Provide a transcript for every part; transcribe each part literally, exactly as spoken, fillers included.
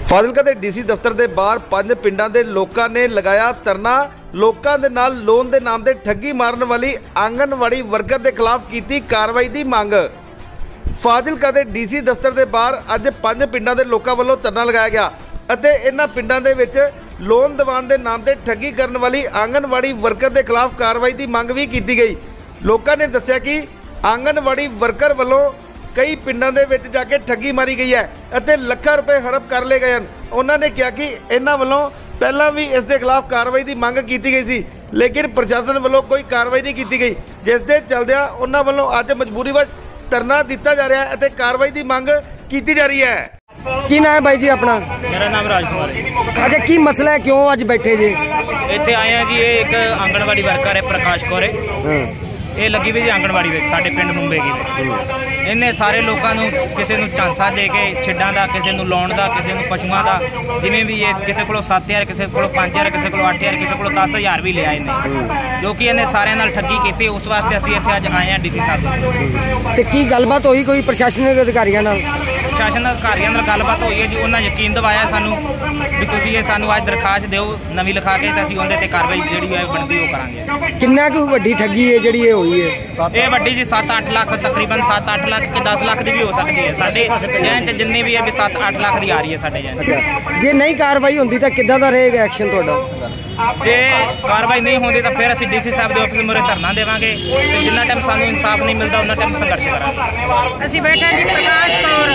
ਫਾਜ਼ਿਲਕਾ ਦੇ ਡੀਸੀ ਦਫ਼ਤਰ ਦੇ ਬਾਹਰ ਪੰਜ ਪਿੰਡਾਂ ਦੇ ਲੋਕਾਂ ਨੇ ਲਗਾਇਆ ਧਰਨਾ। ਲੋਕਾਂ ਦੇ ਨਾਲ ਲੋਨ ਦੇ ਨਾਮ ਤੇ ਠੱਗੀ ਮਾਰਨ ਵਾਲੀ ਆਂਗਨਵਾੜੀ ਵਰਕਰ ਦੇ ਖਿਲਾਫ ਕੀਤੀ ਕਾਰਵਾਈ ਦੀ ਮੰਗ। ਫਾਜ਼ਿਲਕਾ ਦੇ ਡੀਸੀ ਦਫ਼ਤਰ ਦੇ ਬਾਹਰ ਅੱਜ ਪੰਜ ਪਿੰਡਾਂ ਦੇ ਲੋਕਾਂ ਵੱਲੋਂ ਧਰਨਾ ਲਗਾਇਆ ਗਿਆ ਅਤੇ ਇਹਨਾਂ ਪਿੰਡਾਂ ਦੇ ਵਿੱਚ ਲੋਨ ਦਿਵਾਉਣ ਦੇ ਨਾਮ ਤੇ ਠੱਗੀ ਕਰਨ ਵਾਲੀ ਆਂਗਨਵਾੜੀ ਵਰਕਰ ਦੇ ਖਿਲਾਫ ਕਾਰਵਾਈ ਦੀ ਮੰਗ ਵੀ ਕੀਤੀ गई। ਲੋਕਾਂ ਨੇ ਦੱਸਿਆ ਕਿ ਆਂਗਨਵਾੜੀ ਵਰਕਰ ਵੱਲੋਂ कई पिंडों के विच जाके ठगी मारी गई है और लाखों रुपए हड़प कर ले गए हैं। उन्होंने कहा कि इन्हों वालों पहला भी इस दे खिलाफ कार्रवाई की मांग की गई सी, लेकिन प्रशासन वालों कोई कार्रवाई नहीं की गई, जिस दे चलदियां उन्होंने वालों अज मजबूरीवश धरना दिता जा रहा है और कार्रवाई की मांग की जा रही है। की नाम है भाई जी अपना? मेरा नाम राजकुमार है। अच्छा, की मसला है, क्यों अज बैठे जी? इत्थे आए हैं जी, ये एक आंगनवाड़ी वर्कर है प्रकाश कौर है, ये लगी हुई जी आंगनवाड़ी में साडे पिंड मुंबे की। इन्हें सारे लोगों को किसी को झांसा दे के छिड्डां दा, किसी को लोन का, किसी को पशुओं का, जिमें भी ये किसी को सत्त हज़ार, किसी को पाँच हज़ार, किसी को अठ हज़ार, किसी को दस हज़ार भी लिया इन्हें, जो कि इन्हें सारे नाल ठगी की। उस वास्ते असीं इत्थे अज आए हैं डी सी साहब। ते की गलबात होई कोई प्रशासनिक अधिकारियों नाल? प्रशासन अधिकारियों नाल गलबात हुई है जी, उन्होंने यकीन दिवाया सानू भी तुसीं ये सानू अज दरखास्त दिओ नवीं लिखा के, ते असीं उहदे ते कार्रवाई जिहड़ी है बनदी ओह करांगे। किन्ना कोई वड्डी ठगी है जिहड़ी ये होई है? ये वड्डी जी सत्त अठ लाख, तकरीबन सत्त अठ लाख के दस लाख की भी हो सकती है। साडे जैन च जिन्नी भी है भी सत्त अठ लाख की आ रही है साडे जैन। अच्छा, जे नहीं कार्रवाई होंदी तो किद्दां दा रहेगा एक्शन तुहाडा? जे कार्रवाई नहीं होती तो फिर असीं डीसी साहब के ऑफिस मुरे धरना देवांगे, ते जिन्ना टाइम सानू इंसाफ नहीं मिलता उन्ना टाइम संघर्ष करांगे। असीं बैठे जी प्रकाश कौर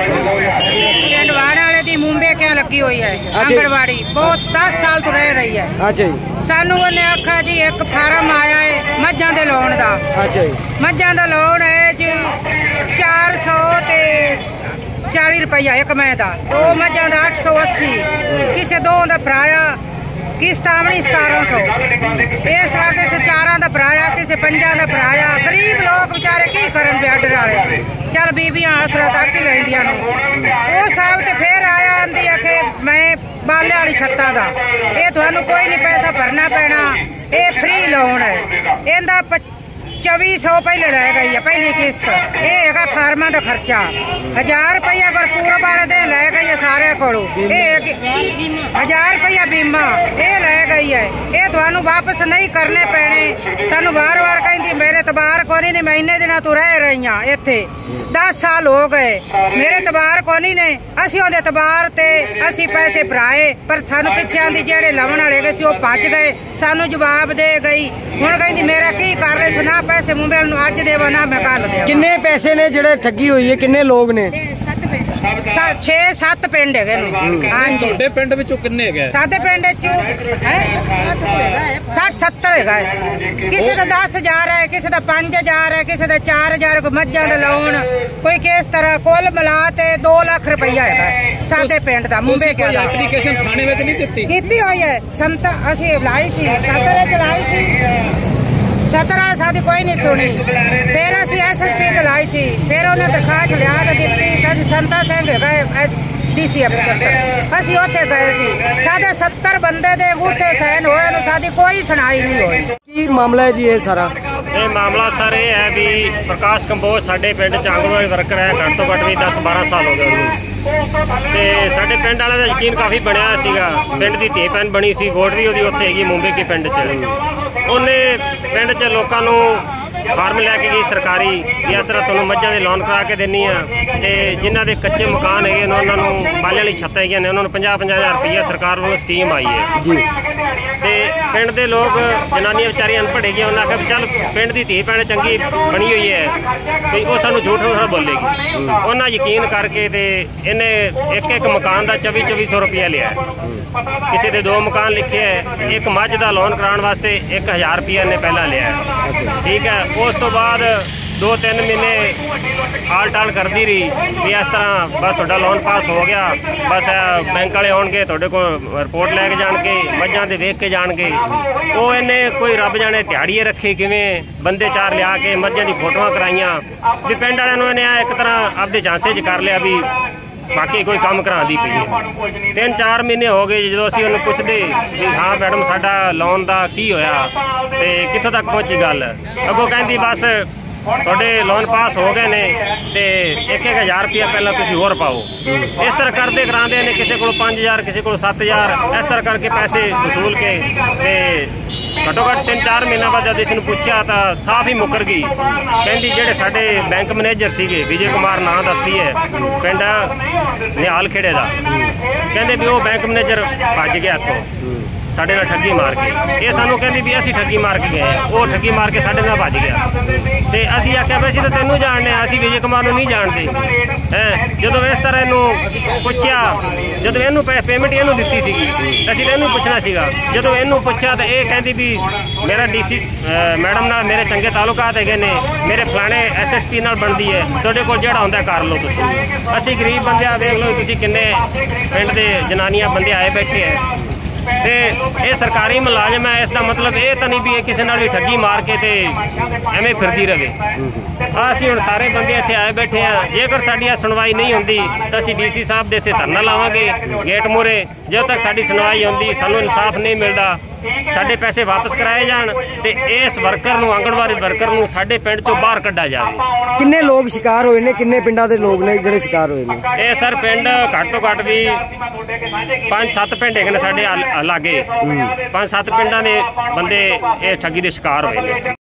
पिंड वाड़ा वाले दी मुंबे क्या लगी हुई है आंगनवाड़ी, बहुत दस साल तो रह रही है। अच्छा जी, सानू उन्हें आखा जी एक फार्म आया है मझां दे लोन दा। अच्छा जी, मझां दा लोन है जी चार सौ ते चाली रुपया एक मैं दा, दो मझां दा अठ सौ अस्सी, किसी दो दा भराया किस्त आमनी सतारा सौ, इस आगे चारा का भराया, किसी पंजा का भराया। गरीब लोग बेचारे की करन बेडर वाले, चल बीबियां आसरा तक ही लेंदियां वो साहब ते फिर आया आंदी आखे मैं बाले वाली छत्ता का, ये थानू कोई नहीं पैसा भरना पैना, ये फ्री लोन है। इनका चौबी सौ पहले लै गई है पहली किस्त, ये है फार्मा का खर्चा हजार रुपया अगर पूरा वाले दिन लै गई है सारे को, हजार रुपया बीमा ये लै गई है। ये थानू वापस नहीं करने पैने। सानू बार बार कहती मेरे तबार को नहीं, महीने दिन तू रह रही हाँ इत्थे, दस साल हो गए मेरे तबार को नहीं ने, असीं उहदे तबार ते असीं पैसे भराए, पर सानू पिछे आंदी जेड़े लवन वाले गए सी ओह भज गए, सानू जवाब दे गई। हुण कहती मेरा की कर ले सुना पैसे मुंबई अज देव ना मैं कल दे। किन्ने पैसे ने जेड़े ठगी हुई है, किन्ने लोग ने? छे सत्त पिंड है। हाँ जी, पिंड विचों किन्ने है? साडे पिंड सठ सत्तर है, किसी का दस हजार है, किसी का पांच हजार है, किसी का चार हजार, कोई मझां दा लोन, कोई किस तरह कुल मिला ते दो लाख रुपया है साडे पिंड दा मुंबे के। एप्लीकेशन थाने में नहीं दित्ती? कीती हुई है, संता असीं लाई सी, सत्तर चलाई सी, सत्रह साडी कोई नहीं सुनी, फिर असीं एस एस पी ते लाई सी, फिर उन्हें दरखास्त लिया तो दी। संता सिंह गए डी सी एफ दफ्तर, असीं उत्थे गए सी, साडे सत्तर बंदे दे अंगूठे साइन होए, साडी कोई सुनाई नहीं हुई। की मामला है जी ये सारा? ये मामला सर ये है भी प्रकाश कंबोज साडे पिंड च आंगनवाड़ी वर्कर है, घट तो घट भी दस बारह साल हो गए उन्होंने, ते साडे पिंड वाले दा यकीन काफ़ी बनया सीगा। पिंड दी धी भैन बनी सी, वोट भी उहदी उत्थे हैगी मुंबे के पिंड च। उन्हें पिंड च लोकां नूं फार्म लैके गई सरकारी भी इस तरह तुहानूं मझां दे लोन करा के देनी आ, ते जिन्हां दे कच्चे मकान है उन्हां नूं बाले वाली छत्तां हैगियां ने, उन्हां नूं पचास पचास हज़ार रुपया सरकार वालों स्कीम आई है जी। ते पिंड दे लोग जनानियां बेचारियां अनपढ़ हैगियां, उन्हें आख्या चल पिंड दी धी भैन चंगी बनी हुई है भी वो सानूं झूठ थोड़ा बोलेगी। उन्हें यकीन करके ते इन्हें एक एक मकान का चौबी चौबी सौ रुपया लिया, किसी दे दो मकान लिखे है, एक मझ का लोन कराने वास्ते एक हज़ार रुपया इन्हें पहला लिया, ठीक है। उस तो बाद दो तीन महीने आल टाल करती रही भी इस तरह बस तुहाडा लोन पास हो गया, बस बैंक वाले आउणगे तुहाडे कोल रिपोर्ट लैके जाणगे, मझां ते वेख के जाणगे। वो इन्हें कोई रब जाने दिहाड़िए रखे किवें बंदे चार लिया के मझां दी फोटोआं कराइयां भी पिंड वालिआं नूं इन्हें एक तरह आपदे झांसे च कर लिया भी बाकी कोई काम करांदी पई है। तीन चार महीने हो गए जो असीं उहनूं पुछदे भी हाँ मैडम साडा लोन दा की होया ते कित्थों तक पहुंची गल, अगों कहंदी बस ਤੁਹਾਡੇ ਲੋਨ ਪਾਸ ਹੋ ਗਏ ਨੇ ਤੇ ਇੱਕ ਇੱਕ ਹਜ਼ਾਰ ਰੁਪਇਆ ਪਹਿਲਾਂ ਤੁਸੀਂ ਹੋਰ ਪਾਓ। ਇਸ ਤਰ੍ਹਾਂ ਕਰਦੇ ਕਰਾਉਂਦੇ ਨੇ, ਕਿਸੇ ਕੋਲ ਪੰਜ ਹਜ਼ਾਰ ਕਿਸੇ ਕੋਲ ਸੱਤ ਹਜ਼ਾਰ ਇਸ ਤਰ੍ਹਾਂ ਕਰਕੇ ਪੈਸੇ ਵਸੂਲ ਕੇ ਤੇ ਘੱਟੋ ਘੱਟ ਤਿੰਨ ਚਾਰ ਮਹੀਨਾ ਬਾਅਦ ਜਦ ਇਸ ਨੂੰ ਪੁੱਛਿਆ ਤਾਂ ਸਾਫ਼ ਹੀ ਮੁੱਕਰ ਗਈ। ਕਹਿੰਦੀ ਜਿਹੜੇ ਸਾਡੇ ਬੈਂਕ ਮੈਨੇਜਰ ਸੀਗੇ, ਵਿਜੇ ਕੁਮਾਰ ਨਾਂ ਦੱਸਦੀ ਹੈ, ਪਿੰਡ ਨਿਹਾਲ ਖੇੜੇ ਦਾ, ਕਹਿੰਦੇ ਵੀ ਉਹ ਬੈਂਕ ਮੈਨੇਜਰ ਭੱਜ ਗਿਆ ਇੱਥੋਂ ਸਾਡੇ ਨਾਲ ਠੱਗੀ ਮਾਰ ਕੇ। ਇਹ ਸਾਨੂੰ ਕਹਿੰਦੀ ਵੀ ਅਸੀਂ ਠੱਗੀ ਮਾਰ ਕੇ ਗਏ ਆ, ਉਹ ਠੱਗੀ ਮਾਰ ਕੇ ਸਾਡੇ ਨਾਲ ਭੱਜ ਗਿਆ। ਤੇ ਅਸੀਂ ਆਖਿਆ ਵੀ ਅਸੀਂ ਤਾਂ ਤੈਨੂੰ ਜਾਣਦੇ ਆ, ਅਸੀਂ ਵਿਜੇ ਕੁਮਾਰ ਨੂੰ ਨਹੀਂ ਜਾਣਦੇ ਹੈ। ਜਦੋਂ ਇਸ ਤਰ੍ਹਾਂ ਇਹਨੂੰ ਪੁੱਛਿਆ, ਜਦੋਂ ਇਹਨੂੰ ਪੇਮੈਂਟ ਇਹਨੂੰ ਦਿੱਤੀ ਸੀਗੀ, ਅਸੀਂ ਤਾਂ ਇਹਨੂੰ ਪੁੱਛਣਾ ਸੀਗਾ। ਜਦੋਂ ਇਹਨੂੰ ਪੁੱਛਿਆ ਤਾਂ ਇਹ ਕਹਿੰਦੀ ਵੀ ਮੇਰਾ ਡੀਸੀ ਮੈਡਮ ਨਾਲ ਮੇਰੇ ਚੰਗੇ ਤਾਲੁਕਾਤ ਹੈਗੇ ਨੇ, ਮੇਰੇ ਫਲਾਣੇ ਐਸ ਐਸ ਪੀ ਨਾਲ ਬਣਦੀ ਹੈ, ਤੁਹਾਡੇ ਕੋਲ ਜਿਹੜਾ ਹੁੰਦਾ ਕਰ ਲਓ ਤੁਸੀਂ। ਅਸੀਂ ਗਰੀਬ ਬੰਦੇ ਆ, ਵੇਖ ਲਓ ਤੁਸੀਂ ਕਿੰਨੇ ਪਿੰਡ ਦੇ ਜਨਾਨੀਆਂ ਬੰਦੇ ਆਏ ਬੈਠੇ ਹੈ ਤੇ ਇਹ ਸਰਕਾਰੀ ਮੁਲਾਜ਼ਮ ਹੈ। ਇਸ ਦਾ ਮਤਲਬ ਇਹ ਤਾਂ ਨਹੀਂ ਵੀ ਇਹ ਕਿਸੇ ਨਾਲ ਵੀ ਠੱਗੀ ਮਾਰ ਕੇ ਤੇ ਐਵੇਂ ਫਿਰਦੀ ਰਹੇ। ਆ ਅਸੀਂ ਹੁਣ ਸਾਰੇ ਬੰਦੇ ਇੱਥੇ ਆਏ ਬੈਠੇ ਆ। ਜੇਕਰ ਸਾਡੀ ਸੁਣਵਾਈ ਨਹੀਂ ਹੁੰਦੀ ਤਾਂ ਅਸੀਂ ਡੀਸੀ ਸਾਹਿਬ ਦੇ ਇੱਥੇ ਧਰਨਾ ਲਾਵਾਂਗੇ ਗੇਟ ਮੂਹਰੇ। ਜਦੋਂ ਤੱਕ ਸਾਡੀ ਸੁਣਵਾਈ ਹੁੰਦੀ, ਸਾਨੂੰ ਇਨਸਾਫ ਨਹੀਂ ਮਿਲਦਾ, ਸਾਡੇ ਪੈਸੇ ਵਾਪਸ ਕਰਾਏ ਜਾਣ ਤੇ ਇਸ ਵਰਕਰ ਨੂੰ, ਆਂਗਣਵਾੜੀ ਵਰਕਰ ਨੂੰ ਸਾਡੇ ਪਿੰਡ ਚੋਂ ਬਾਹਰ ਕੱਢਿਆ ਜਾਵੇ। ਕਿੰਨੇ ਲੋਕ ਸ਼ਿਕਾਰ ਹੋਏ ਨੇ, ਕਿੰਨੇ ਪਿੰਡਾਂ ਦੇ ਲੋਕ ਨੇ ਜਿਹੜੇ ਸ਼ਿਕਾਰ ਹੋਏ ਨੇ? ਇਹ ਸਰ ਪਿੰਡ ਘੱਟ ਤੋਂ ਘੱਟ ਵੀ ਪੰਜ ਸੱਤ ਪਿੰਡ ਹੈਗੇ ਨੇ ਸਾਡੇ ਲਾਗੇ, ਪੰਜ ਸੱਤ ਪਿੰਡਾਂ ਦੇ ਬੰਦੇ ਇਹ ਠੱਗੀ ਦੇ ਸ਼ਿਕਾਰ ਹੋਏ ਨੇ।